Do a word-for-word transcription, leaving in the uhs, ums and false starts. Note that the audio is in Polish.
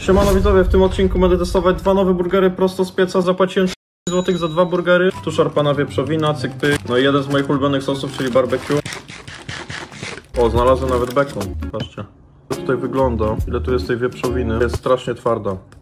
Siemano widzowie, w tym odcinku będę testować dwa nowe burgery prosto z pieca. Zapłaciłem trzydzieści złotych za dwa burgery. Tu szarpana wieprzowina, cyk ty. No i jeden z moich ulubionych sosów, czyli barbecue. O, znalazłem nawet bekon, patrzcie. Jak tutaj wygląda, ile tu jest tej wieprzowiny. Jest strasznie twarda.